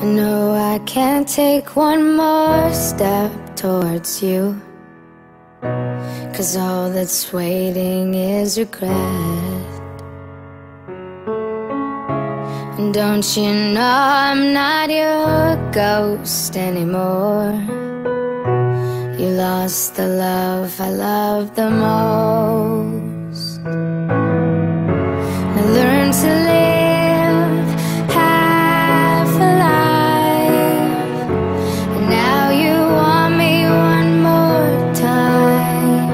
No, I can't take one more step towards you, 'cause all that's waiting is regret. And don't you know I'm not your ghost anymore? You lost the love I loved the most. I learned to live half alive, and now you want me one more time.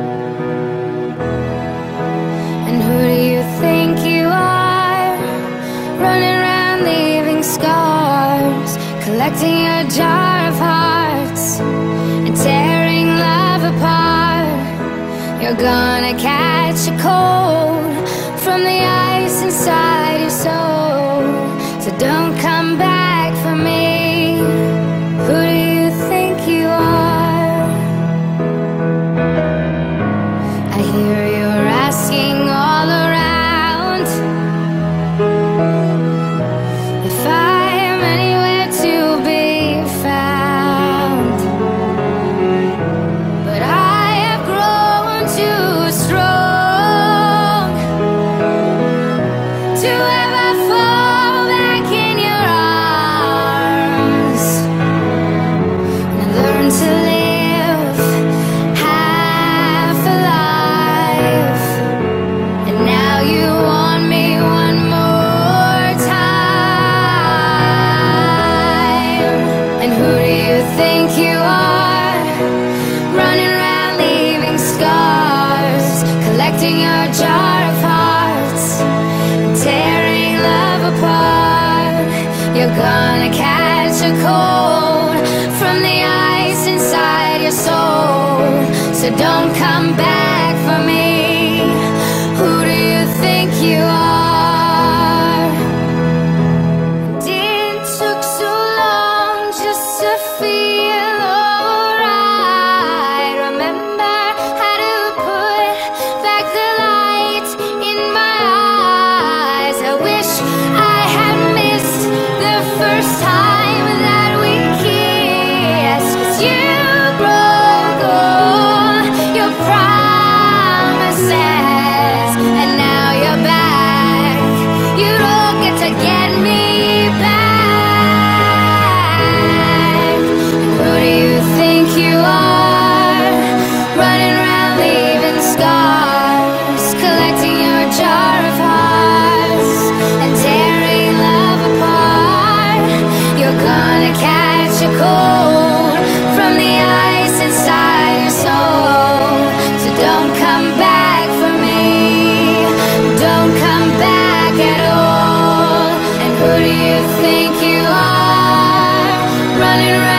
And who do you think you are, running around leaving scars, collecting a jar of hearts and tearing love apart? You're gonna catch a cold from the ice inside your soul, so don't come back for me. Who do you think you are? I hear you're asking all around if I am anywhere to be found, but I have grown too strong to ever fall back in your arms. And I learned to live half alive, and now you want me one more time. And who do you think you are, running around leaving scars, collecting your jar of hearts, tearing love apart? You're gonna catch a cold from the ice inside your soul, so don't come back for me. Who do you think you are? It took so long just to feel alright. Remember how to put back the light in my eyes. I wish I had missed the first time that we kissed, 'cause you broke all your promises, and now you're back. You don't get to get me back. Who do you think you are, running around leaving scars, collecting your jar of hearts and tearing love apart? You're gonna catch a cold from the ice inside your soul, so don't come back for me. Don't come back at all. And who do you think you are, running around